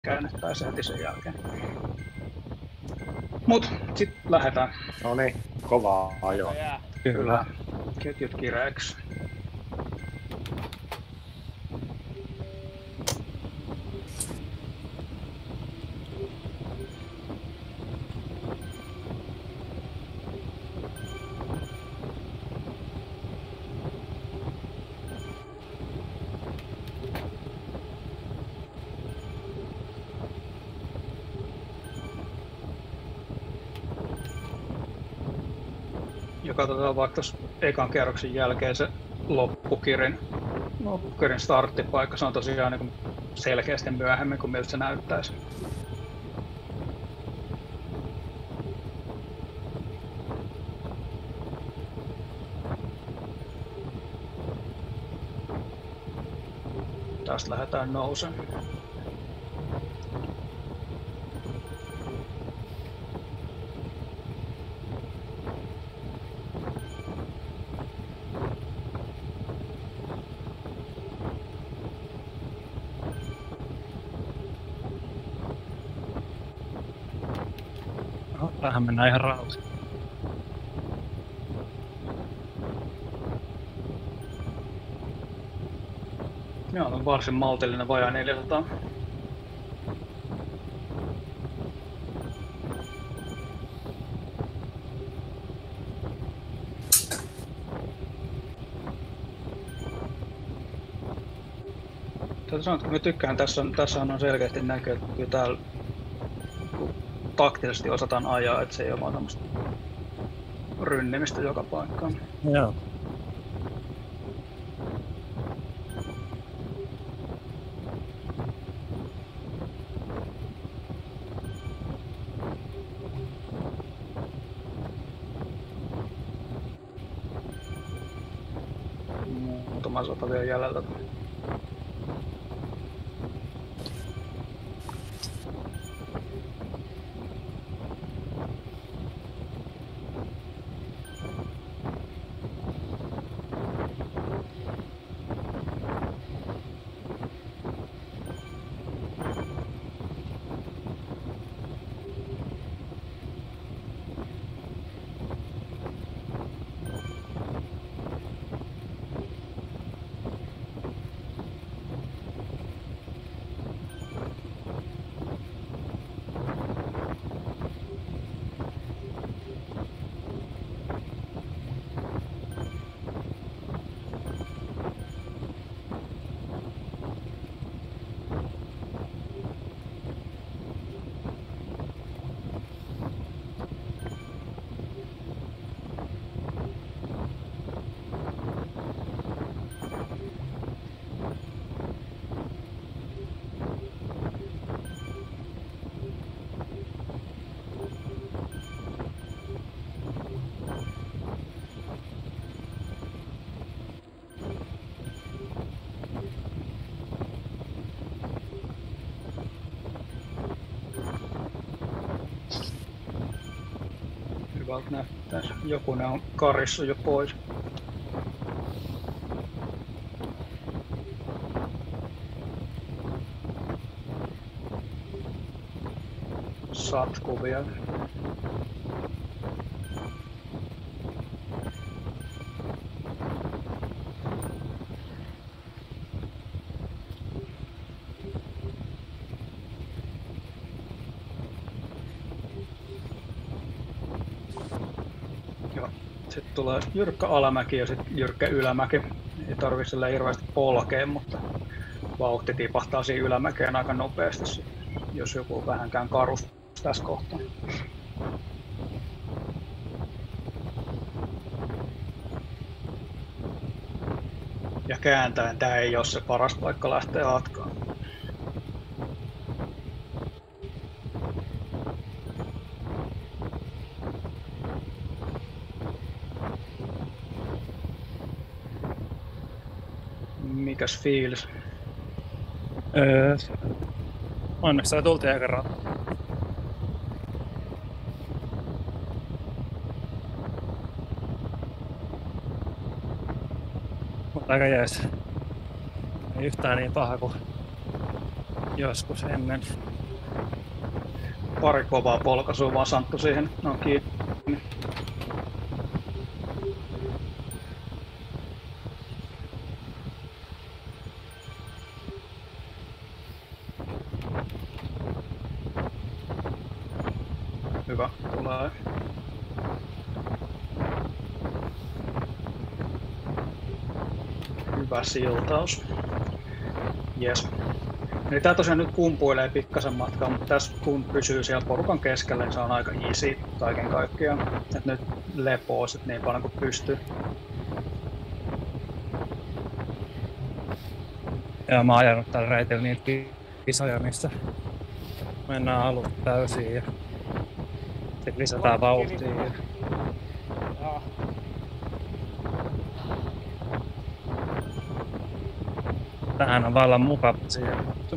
käännettäisiin heti sen jälkeen. Mut sit lähdetään. No niin, kovaa ajoa. Kyllä. Ketjut kireeksi. Ja katsotaan vaikka tuossa ekan kerroksen jälkeen se loppukirin starttipaikka. Se on tosiaan niin selkeästi myöhemmin kuin miltä se näyttäisi. Tästä lähdetään nousemaan. Tähän mennään ihan rauhassa. Joo, on varsin maltillinen vajaa 400. Täytyy sanoa, että kun mä tykkään, tässä on selkeästi näkyy, että kyllä täällä taktisesti osataan ajaa, että se ei ole vaan tämmöistä rynnimistä joka paikkaan. Joo. Muutama sata vielä jäljellä. Hyvältä näyttäisi. Joku ne on karissa jo pois. Satku vielä. Sitten tulee jyrkkä alamäki ja sitten jyrkkä ylämäki. Ei tarvitse sillä hirveästi polkea, mutta vauhti tipahtaa siinä ylämäkeen aika nopeasti, jos joku on vähänkään karus tässä kohtaa. Ja kääntäen tää ei ole se paras paikka lähteä hatkaan. Mikäs fiilis? Onneksi sai tultiin aika rauha. Mutta aika jees. Ei yhtään niin paha kuin joskus ennen. Pari kovaa polkaisua vaan Santtu siihen. No kiinni. Hyvä, tulee. Hyvä siltaus. Jes. Eli tää tosiaan nyt kumpuilee pikkasen matkaa, mutta tässä kun pysyy siellä porukan keskellä, niin se on aika easy kaiken kaikkiaan. Et nyt lepoo sit niin paljon kuin pystyy. Ja mä oon ajanut tällä reitillä niitä kisoja, missä mennään alusta täysin ja sit lisätään vauhtia. Joo. Tähän on vallan mukava siihen.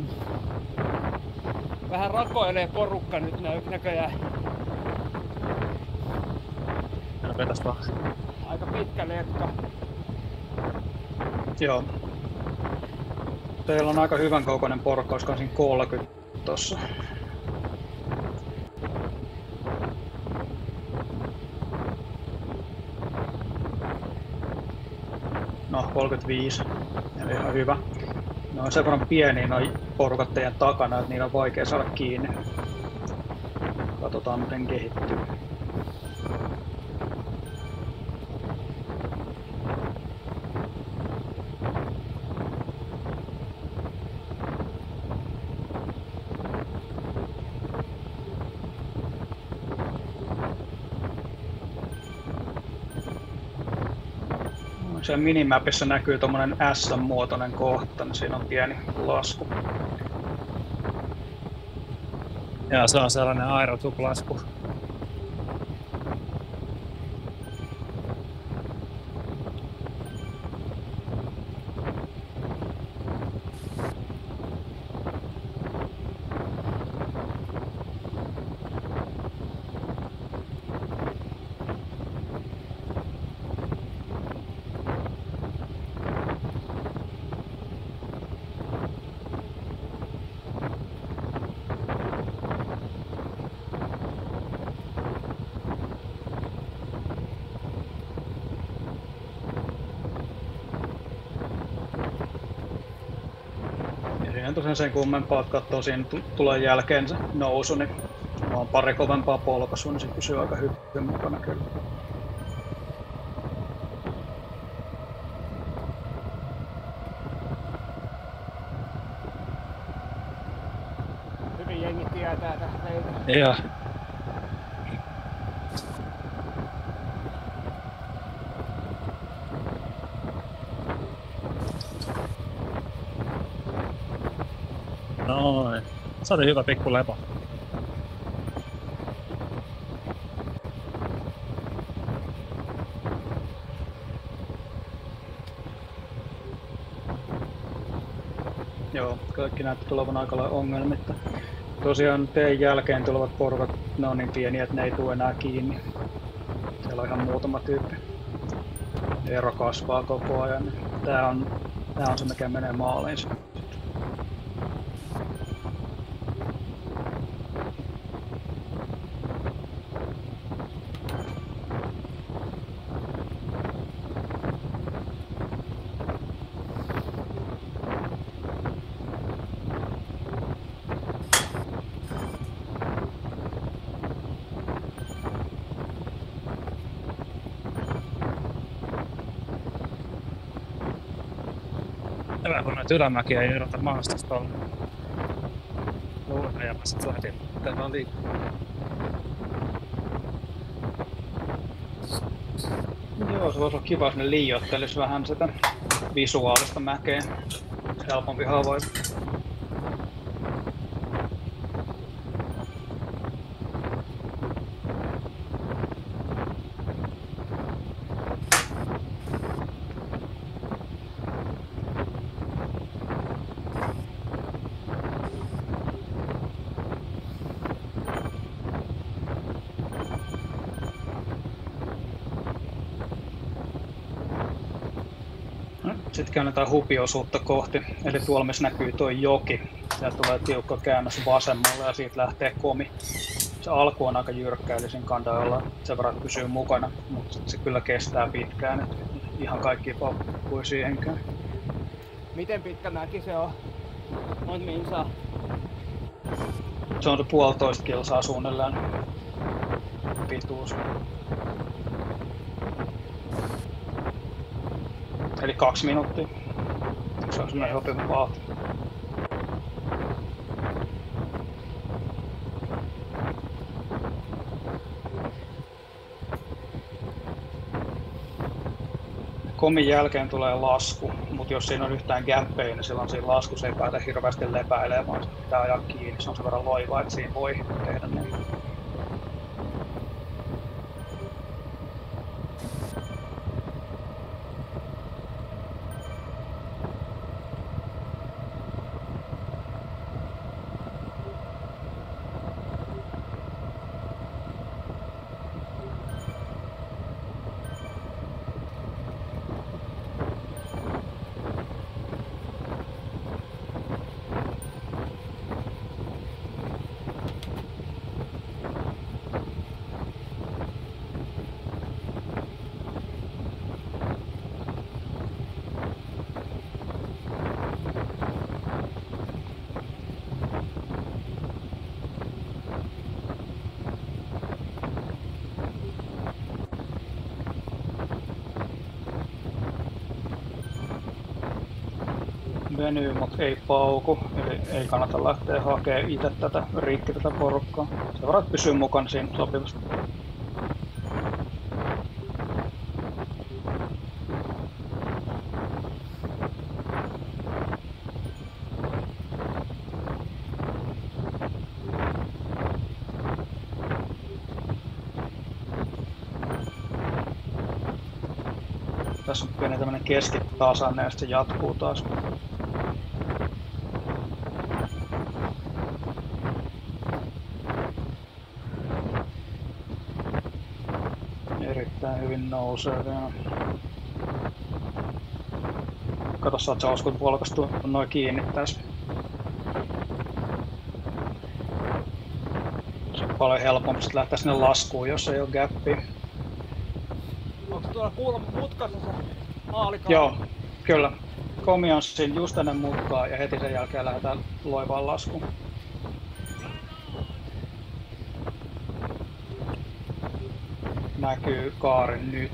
Vähän rakoilee porukka nyt näköjään. Vetäs vaan. Aika pitkä letka. Joo. Teillä on aika hyvän kokoinen porukka, olisiko siinä 30 tossa. No, 35. Eli ihan hyvä. Ne on sen verran pieniä noi porukat teidän takana, että niillä on vaikea saada kiinni. Katsotaan miten kehittyy. Siellä minimapissa näkyy tommonen S-muotoinen kohta, niin siinä on pieni lasku. Ja se on sellainen aerotuklasku. Siinä tosiaan sen kummempaa, että katsoo siinä tulee jälkeen se nousu, niin on pari kovempaa polkaisua, niin se pysyy aika hyvin mukana kyllä. Hyvin jengi tietää tästä meitä. Joo. Noin. Se oli hyvä pikku lepo. Joo, kaikki näyttää tulevan aika lailla ongelmitta. Tosiaan teidän jälkeen tulevat porukat, ne on niin pieniä, että ne ei tule enää kiinni. Siellä on ihan muutama tyyppi. Ero kasvaa koko ajan. Tää on se, mikä menee maaliin. Hyvä, kun noita ylämäkiä ei erota maastosta olla. Luulen ajamassa lähdin. Täällä on liikkuu. Joo, se voisi olla kiva, jos ne liioittelisi vähän sitä visuaalista mäkeä. Helpompi havaita. Sitten käännetään hupiosuutta kohti, eli tuolla missä näkyy tuo joki. Sieltä tulee tiukka käännös vasemmalle ja siitä lähtee komi. Se alku on aika jyrkkä, eli siinä kantaa olla sen verran pysyy mukana, mutta se kyllä kestää pitkään, että ihan kaikki paukkui siihenkään. Miten pitkä mäki se on? Noin minsaa. Se on se 1,5 kilsaa suunnilleen pituus. Eli 2 minuuttia. Se on semmoinen sopiva vauhti. Komin jälkeen tulee lasku, mutta jos siinä on yhtään gäppejä, niin silloin siinä laskussa ei päätä hirveästi lepäilemään, vaan pitää ajaa kiinni. Se on sen verran loiva, että siinä voi tehdä niin. Venyy, mutta ei pauku, eli ei kannata lähteä hakemaan itse tätä porukkaa. Se varat pysyy mukana siinä sopivasti. Tässä on pieni tämmönen keskitasanne ja sitten se jatkuu taas. Erittäin hyvin nousee vielä. Kato, saat sä uskon polkastua noin kiinni tässä. Se on paljon helpompi sit lähteä sinne laskuun, jos ei oo gappia. Onko tuolla kuulemma mutkassa se maalikaan? Joo, kyllä. Komi on siinä just ennen mutkaa ja heti sen jälkeen lähdetään loivaan laskuun. Näkyy kaari nyt.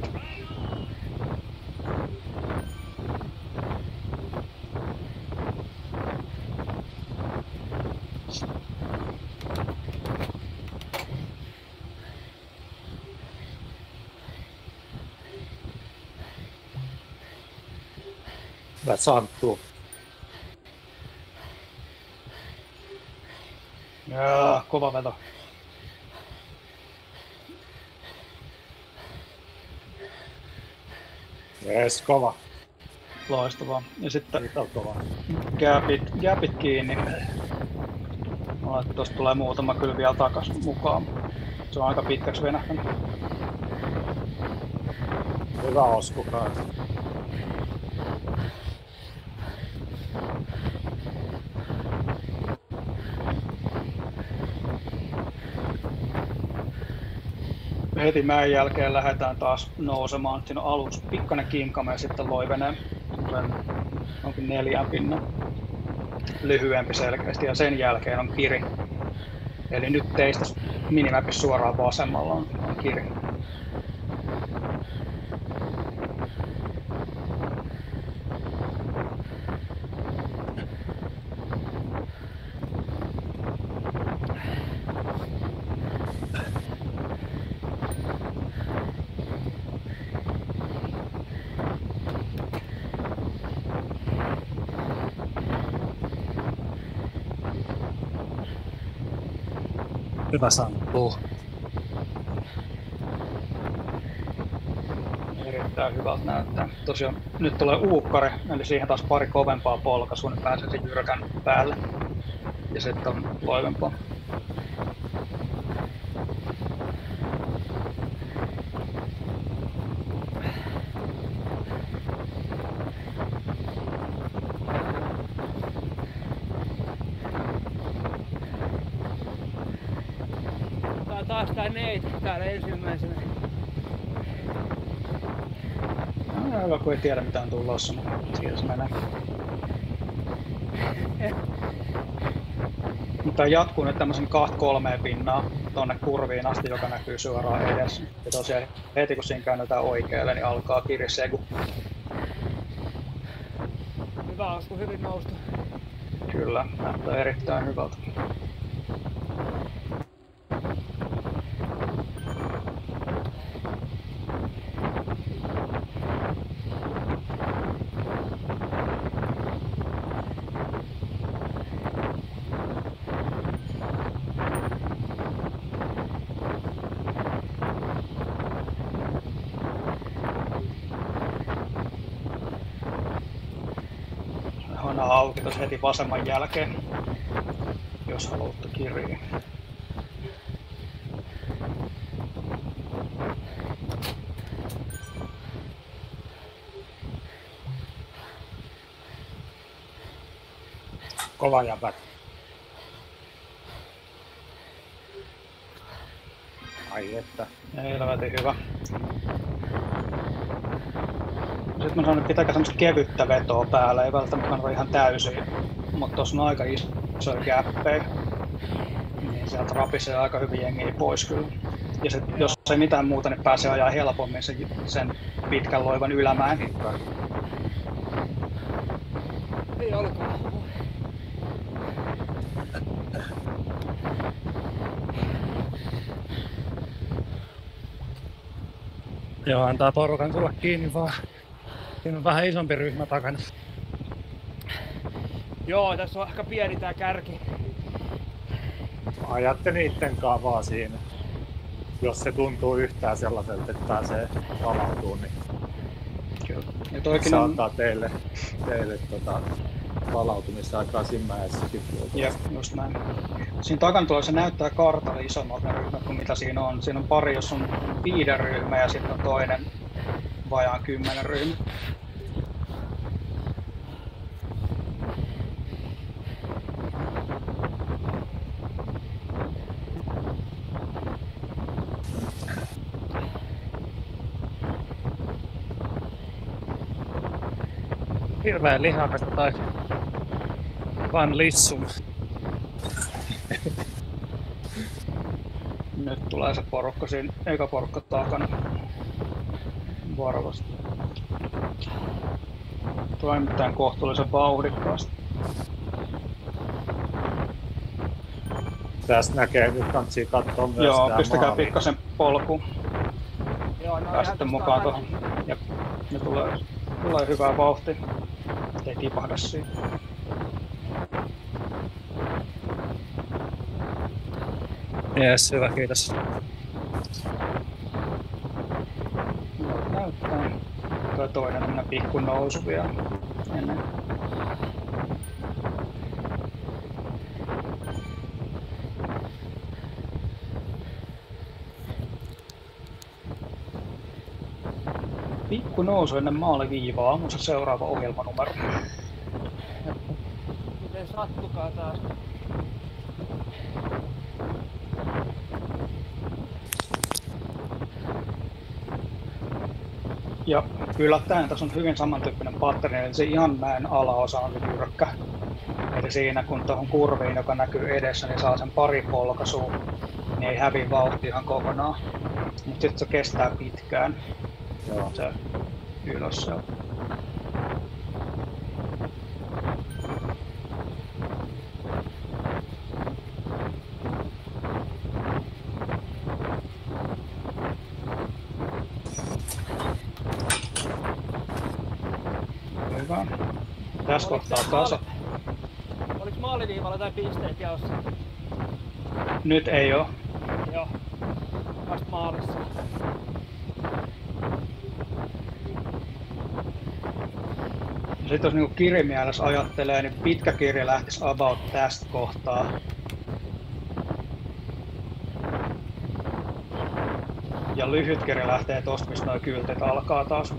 Hyvä Santtu. Jaa, kova veto. Jees, kova. Loistavaa. Ja sitten Siitä on kova. gapit kiinni. Tuosta tulee muutama kyllä vielä takas mukaan. Se on aika pitkäksi venähtänyt. Hyvä oskukaan. Heti mäen jälkeen lähdetään taas nousemaan. Siinä on aluksi pikkainen kinkame ja sitten loivenee onkin 4 pinnan lyhyempi selkeästi ja sen jälkeen on kiri. Eli nyt teistä minimapissa suoraan vasemmalla on kiri. Hyvä Santtu. Erittäin hyvältä näyttää. Tosiaan nyt tulee uukkari, eli siihen taas pari kovempaa polkaisua, niin pääsee sen jyrkän päälle. Ja sitten on loivempaa. taas tää Nate täällä ensimmäisenä. No, hyvä, kun ei tiedä mitä on tulossa, niin siinä se menee. Mutta jatkuu nyt tämmösen 2-3 pinnaa tonne kurviin asti, joka näkyy suoraan edessä. Ja tosiaan heti kun siinä käännetään oikealle, niin alkaa kirisegu. Hyvä, olisiko hyvin noustu? Kyllä, näyttää erittäin hyvältä. Hana auki tuossa heti vasemman jälkeen, jos haluatte kirjaa. Kova jäbät. Ai että. Helvetin hyvä. Sitten mä sanon, että pitääkö semmoista kevyttä vetoa päällä, ei välttämättä ole ihan täysin, mutta tuossa on aika isoja gäppejä, niin sieltä rapisee aika hyvin jengiä pois kyllä. Ja sit, jos ei mitään muuta, niin pääsee ajaa helpommin sen pitkän loivan ylämäen. Ei olkaa. Joo, antaa porukan tulla kiinni vaan. Siinä on vähän isompi ryhmä takana. Joo, tässä on aika pieni tää kärki. Ajatte niitten kanssa vaan siinä. Jos se tuntuu yhtään sellaiselta, että pääsee palautumaan, niin Kyllä. Ja toikin saattaa teille palautumisaikaa simmäessäkin. Jep, just näin. Siinä takana tulee, se näyttää kartalle isommalta ne ryhmät kuin mitä siinä on. Siinä on pari, jos on 5 ryhmä ja sitten on toinen vajaan 10 ryhmä. Hirveä lihakasta tai Van Lissum. Nyt tulee se porukka siinä, eka porukka takana. Varovasti. Tulee mitään kohtuullisen vauhdikkaasti. Tästä näkee, nyt kantsii katsoa myös Joo, tää pistäkää maali. pikkasen polkuun. Joo, no Pääsette mukaan tuohon. Ja ne tulee hyvää vauhtia. Ei tipahda siinä. Jees, hyvä, kiitos. Näyttää. Tuo toinen tämmönen pikku nousu vielä ennen. Pikku nousu ennen maaliviivaa on se seuraava ohjelmanumero. miten sattukaa taas. Ja yllättäen tässä on hyvin samantyyppinen patterni, eli se ihan mäen alaosa on se jyrkkä. Eli siinä kun tuohon kurviin, joka näkyy edessä, niin saa sen pari polkaisua, niin ei hävi vauhti ihan kokonaan. Mutta sitten se kestää pitkään. Joo. Se ylös se. Hyvä. Tässä kohtaa tasa. Oliks maaliviivalla tai pisteet jaossa? Nyt ei oo. Joo. Vasta maalissa. Sitten jos niinku kirimielessä ajattelee, niin pitkä kirja lähtisi about tästä kohtaa. Ja lyhyt kirja lähtee tosta, mistä nuo kyltit alkaa taas.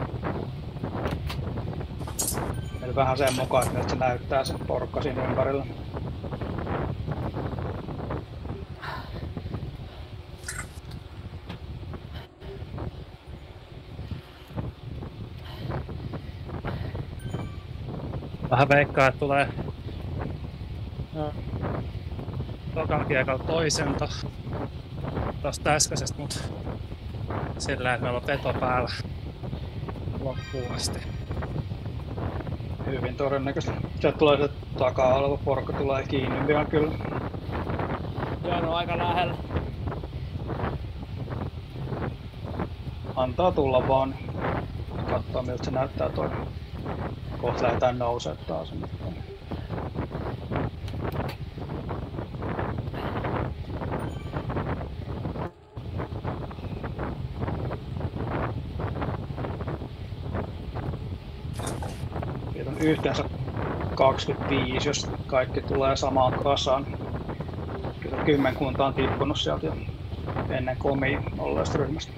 Eli vähän sen mukaan, että miltä se näyttää se porukka siinä ympärillä. Vähän veikkaa, että tulee tokan kiekalla toisenta tosta äskeisestä, mutta sillä että meillä on veto päällä loppuun asti. Hyvin todennäköisesti. Sieltä tulee se takaa oleva porukka tulee kiinni vielä kyllä. Joo, no aika lähellä. Antaa tulla vaan. Katsoa miltä se näyttää toi. Kohta lähdetään nousee taas. Siitä on yhteensä 25, jos kaikki tulee samaan kasaan. Kyllä kymmenkunta on tippunut sieltä jo ennen komia olleesta ryhmästä.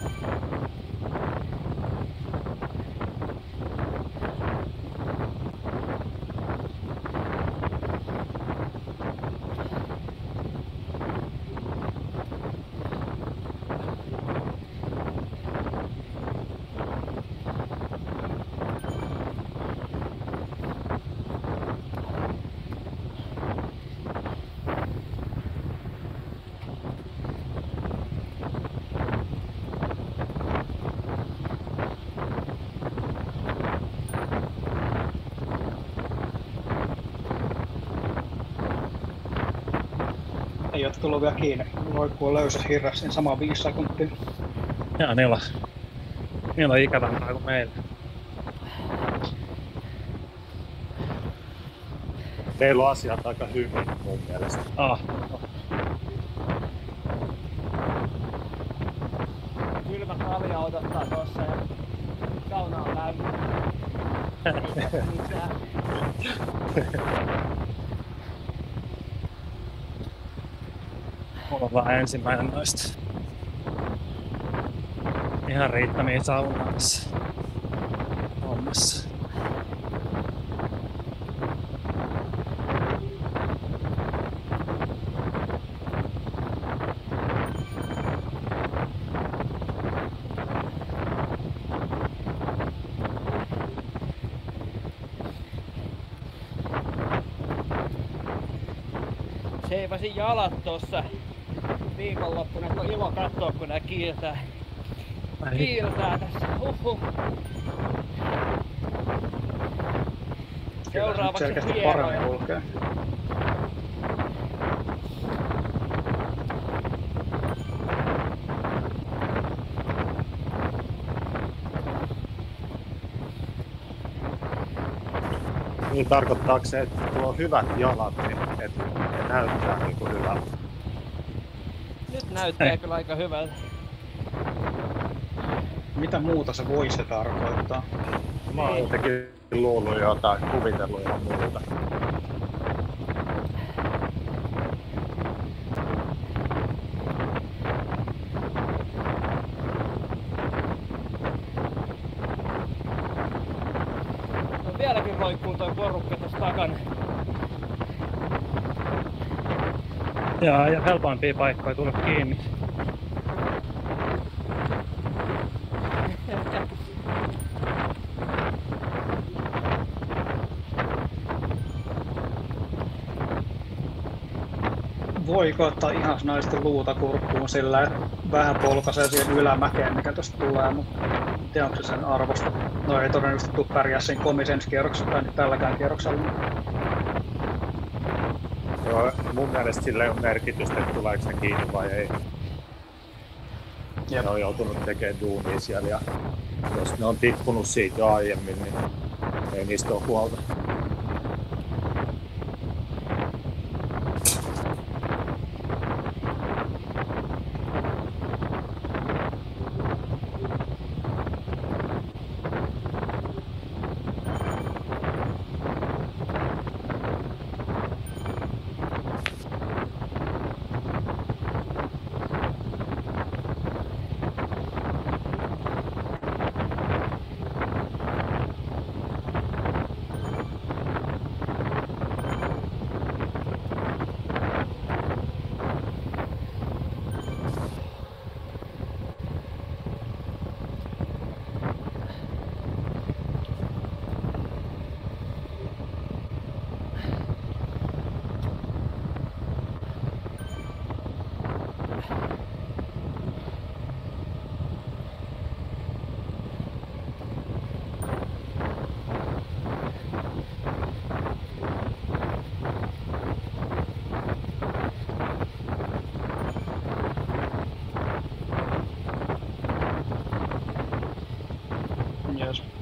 Ei ole tullut vielä kiinni. Roikkuu löysä hirras siinä sama 5 sekuntia. Ja niillä on ikävämpää kuin meillä. Teillä on asiat aika hyvin mun mielestä. Kylmä kalja odottaa tossa ja sauna on lämmin. Ei tässä mitään. Mulla on vaan ensimmäinen noista ihan riittämiä saunaa tässä hommassa. Seivasin jalat tossa viikonloppuna, että on ilo katsoa kun nää kiiltää. Kiiltää tässä. Seuraavaksi selkeästi hieroja. paremmin kulkee. Niin tarkoittaako se, että kun on hyvät jalat, niin että ne näyttää niin kuin hyvältä? Nyt näyttää kyllä aika hyvältä. Mitä muuta se voisi tarkoittaa? Mä oon jotenkin luullut jotain, kuvitellut ihan muuta. No vieläkin roikkuu toi porukka tossa takana. Ja helpompia paikkoja tulla kiinni. Voiko ottaa ihan naisten luuta kurkkuun sillä, että vähän polkaisee siihen ylämäkeen, mikä tuosta tulee, mutta en tiedä, onko se sen arvosta. No ei todennäköisesti tule pärjää siinä komisen ensi kierroksella tai nyt tälläkään kierroksella. Joo, mun mielestä sillä ei ole merkitystä, että tuleeko ne kiinni vai ei. Jep. Ne on joutunut tekemään duunia siellä ja jos ne on tippunut siitä jo aiemmin, niin ei niistä ole huolta.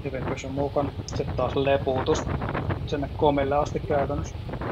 hyvin pysy mukana. Sitten taas lepuutus sinne komille asti käytännössä.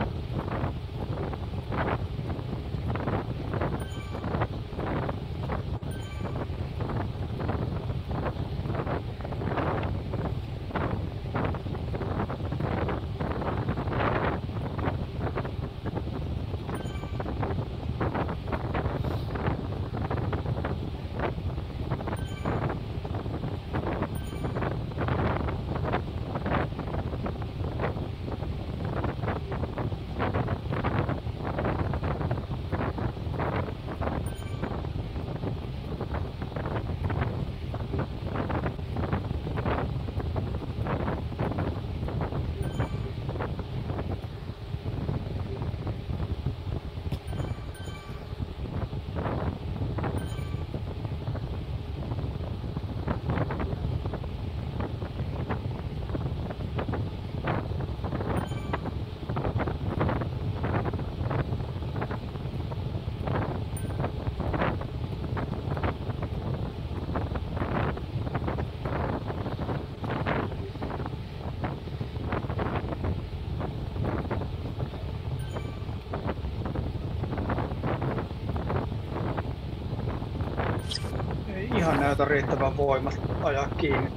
Ei ihan näytä riittävän voimat ajaa kiinni.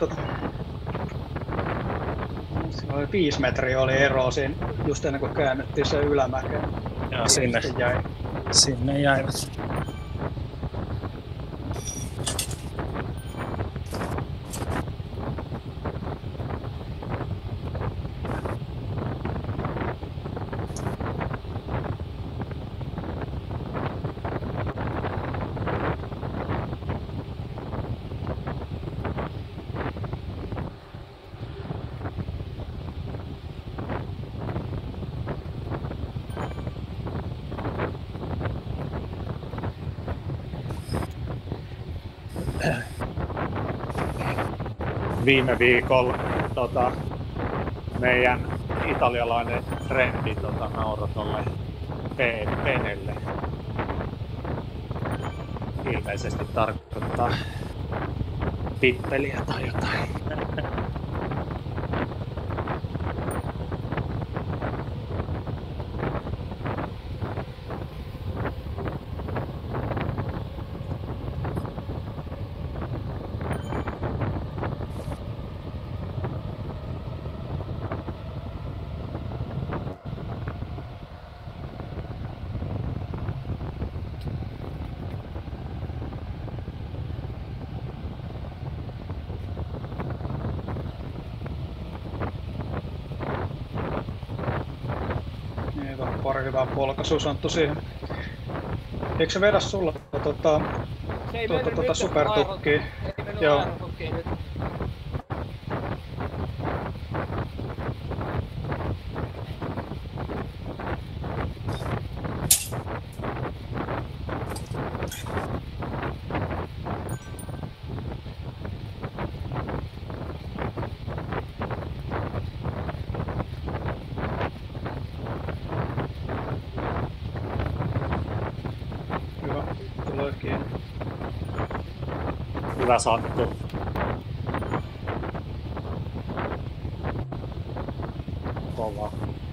Siinä oli 5 metriä oli ero siinä just ennen kuin käännyttiin sen ylämäkeen. Joo, sinne jäivät. Viime viikolla meidän italialainen frendi nauroi tolle penelle. Ilmeisesti tarkoittaa pippeliä tai jotain. Pari hyvää polkaisua Santtu siihen. Eikö se vedä sulla supertukkiin? Ei mennyt Joo. aerotukkiin nyt. Hyvä, tulee kiinni. Hyvä Santtu. Kova.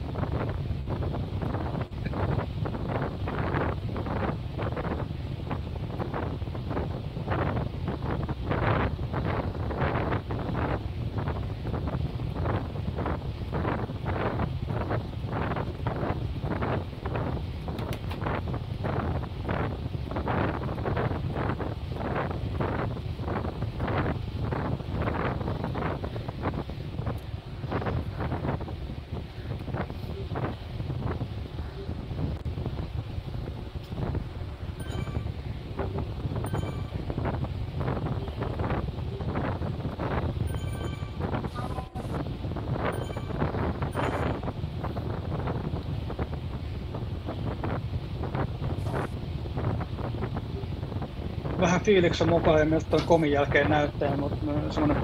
Vähän fiiliksen mukaan, ja miltä tuon komin jälkeen näyttää, mutta semmoinen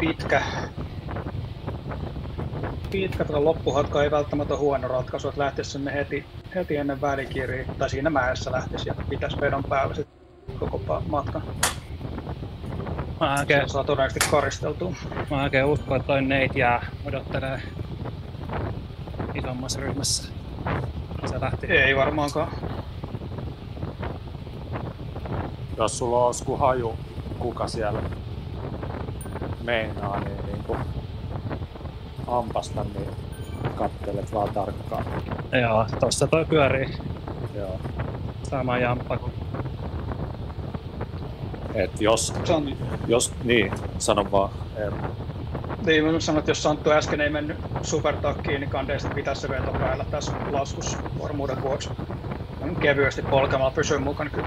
pitkä loppuhatka ei välttämättä huono ratkaisu, että lähtisi sinne heti ennen välikiriä, tai siinä mäessä lähtisi ja pitäisi vedon päällä sitten koko matkan. Se saa todennäköisesti karisteltua. Mä oikein uskon, että toi Nate jää odottelee isommassa ryhmässä. Se lähti. Ei varmaankaan. Jos sulla on Osku haju, kuka siellä meinaa, niin niinku ampasta, niin kattelet vaan tarkkaan. Joo, tossa toi pyörii. Joo. Sama jamppa kuin... Et jos niin, sano vaan. Niin, mä sanon, että jos Santtu äsken ei mennyt supertakkiin, niin kandeesti pitäisi se veto päällä tässä laskussa varmuuden vuoksi. Kevyesti polkemalla pysyy mukana kyllä.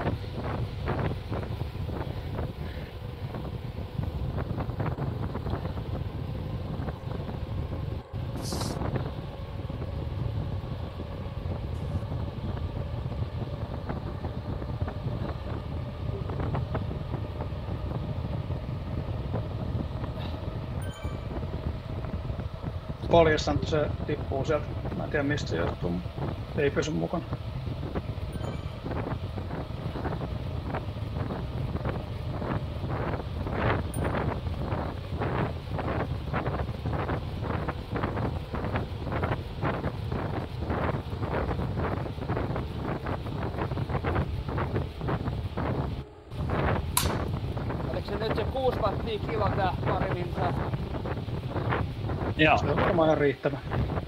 Paljastan, että se tippuu sieltä. Mä en tiedä mistä se johtuu, mutta ei pysy mukana. Oliko se nyt se 6 wattia kilo tää pariminsa? Joo. Se on varmaan ihan riittävä.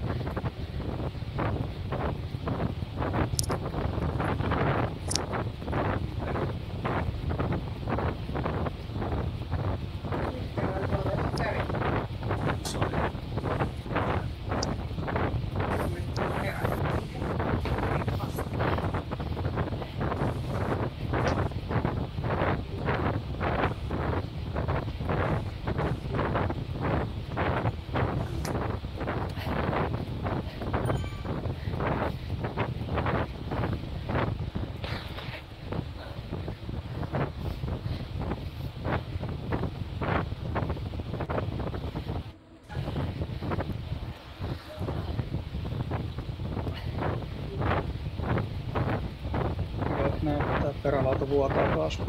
Näyttää perälauta vuotaa taas.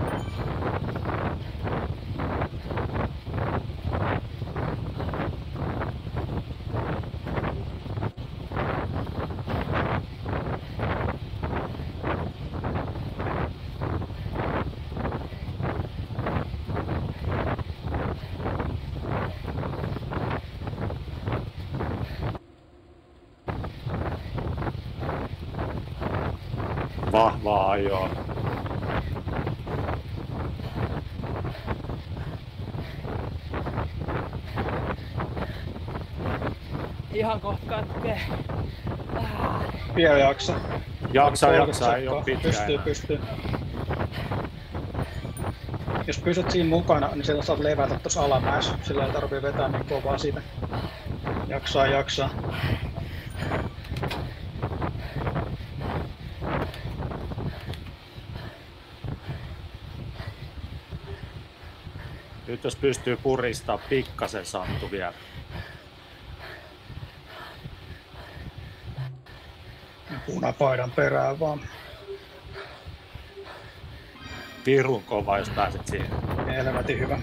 Vahvaa ajoa. Ihan kohta katkee. Vielä jaksa. Jaksaa, ei oo pitkä Pystyy. Jos pysyt siinä mukana, niin silloin saat levätä tuossa alamäessä. Sillä ei tarvii vetää niin kovaa siitä. Jaksaa. Nyt jos pystyy puristaa pikkasen Santtu vielä. Punapaidan perään vaan. Pirun kova, jos pääset siihen. Helvetin hyvä.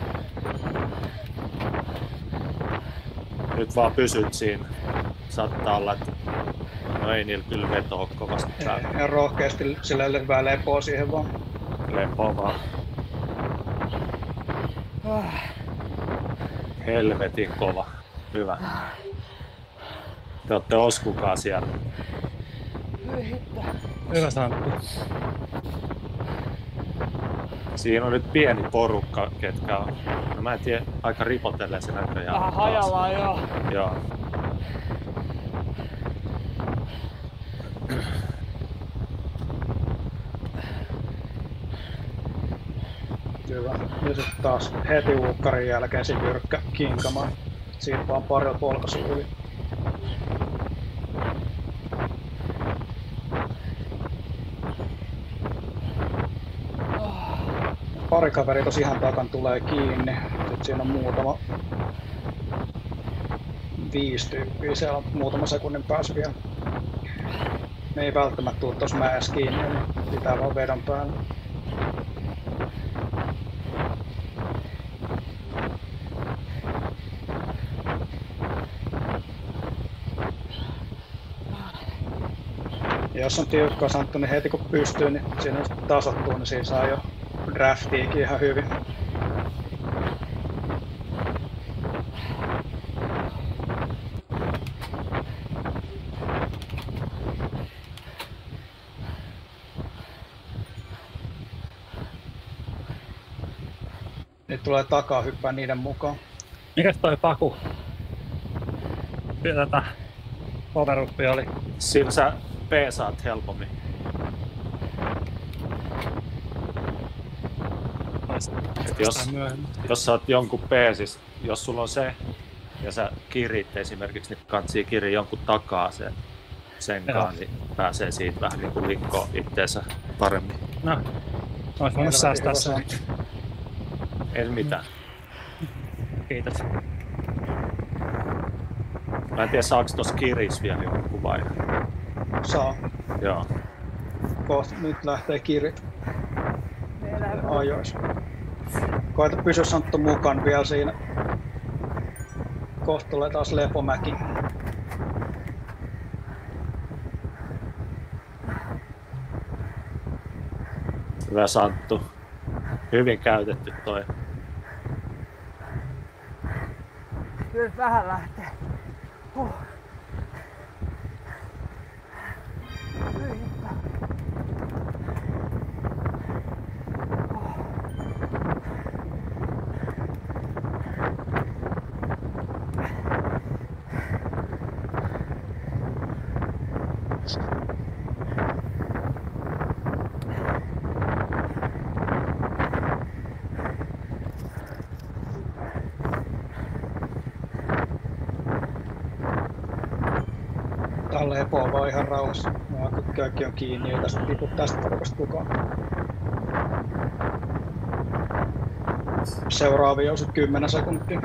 Nyt vaan pysyt siinä. Saattaa olla, että no ei niillä kyllä veto ole kovasti. Ja rohkeasti sillä hyvää lepoa siihen vaan. Lepoa vaan. Helvetin kova. Hyvä. Te ootte Oskukaa siellä. Hyvä Santtu. Siinä on nyt pieni porukka, ketkä on, no mä en tiedä, aika ripotelee se näköjään. Vähän hajallaan joo. Joo. Hyvä. Ja sitten taas heti uukkarin jälkeen se jyrkkä kinkamaan. Siitä vaan parilla polkaisu yli. Pari kaveri tosi ihan takan tulee kiinni. Sitten siinä on muutama 5 tyyppiä. Siellä on muutama sekunnin päässä vielä. Ne ei välttämättä tule tuossa mäessä kiinni, niin pitää vaan vedon päällä. jos on tiukkaa Santtu, niin heti kun pystyy, niin siinä tasoittuu, niin siinä saa jo draftiikin ihan hyvin. Nyt tulee takaa hyppää niiden mukaan. Mikäs toi Paku? Tätä poweruppi oli. Sillä sä peesaat helpommin. Et jos sä oot jonkun peesis, jos sulla on se ja sä kirit esimerkiksi, niin katsii kiri jonkun takaa senkaan, niin pääsee siitä vähän niin kuin likkoo itteensä paremmin. No, ois voinut säästää sen. Ei mitään. Kiitos. Mä en tiedä, saaks tossa kiris vielä jonkun vai? Saa. Joo. Kohta nyt lähtee kirit ajoissa. Koeta pysyä Santtu mukaan vielä siinä. Kohta tulee taas lepomäki. Hyvä Santtu. Hyvin käytetty toi. Kyllä vähän lähtee. Tää lepoa vaan ihan rauhassa. Kaikki on kiinni, ei tästä tipu tästä porukasta kukaan. Seuraavia on 10 sekuntia.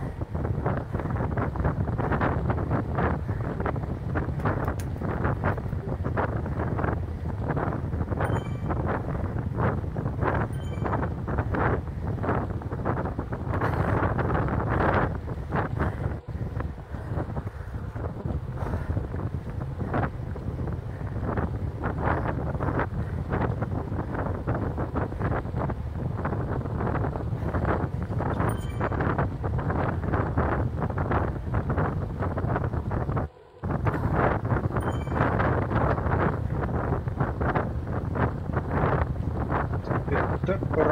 Töppörä.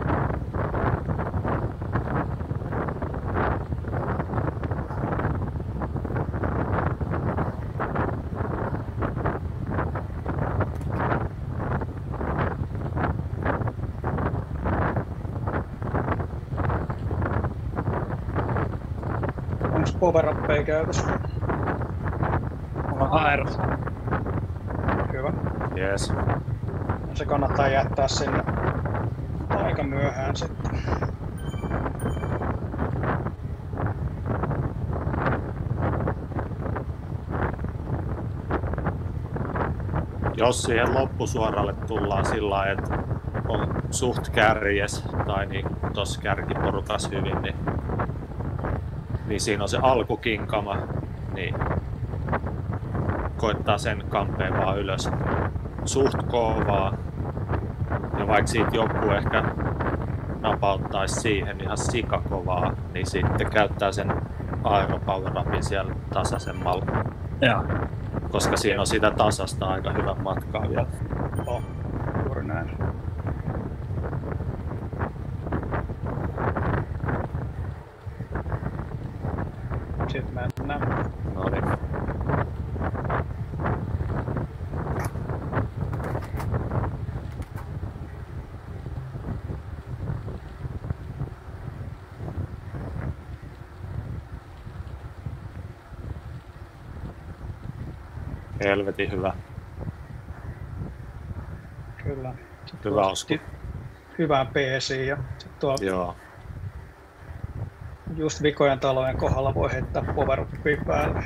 Onks power-uppeja käytössä? Mulla on aeros. Hyvä. Jees. Se kannattaa jättää sinne aika myöhään sitten. Jos siihen loppusuoralle tullaan sillä lailla, että on suht kärjes, tai niin tossa kärkiporukas hyvin, niin siinä on se alkukinkama, niin koittaa sen kampeen vaan ylös suht kovaa. Ja vaikka siitä joku ehkä napauttaisi siihen ihan sikakovaa, niin sitten käyttää sen aeropower-upin siellä tasaisemmalla. Joo. Koska siinä on sitä tasasta aika hyvä matkaa vielä. Oh, juuri näin. Sitten mennään. No niin. Helvetin hyvä. Kyllä. Hyvä osku. Hyvään PC ja sit tuo Joo. just vikojen talojen kohdalla voi heittää power-uppia päälle.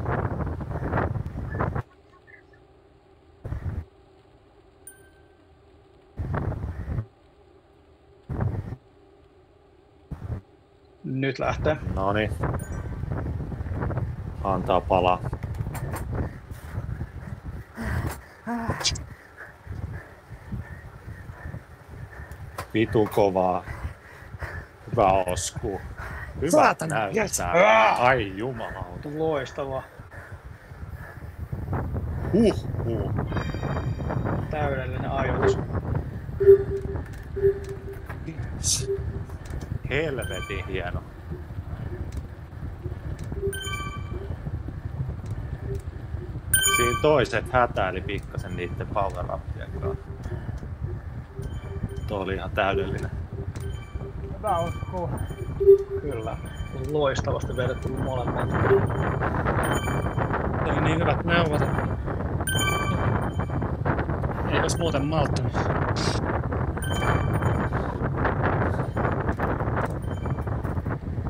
Nyt lähtee. No niin. Antaa palaa. Vitun kovaa. Hyvä osku. Hyvä Saatana, näyttää. Ai jumalauta. Loistavaa. Huh. Täydellinen ajoitus. Helvetin hieno. Siinä toiset hätäili pikkasen niitten power-uppien kanssa. Tuo oli ihan täydellinen. Hyvä osku. Kyllä. Loistavasti vedetty molemmat. Oli niin hyvät neuvot, että ei olisi muuten malttanut.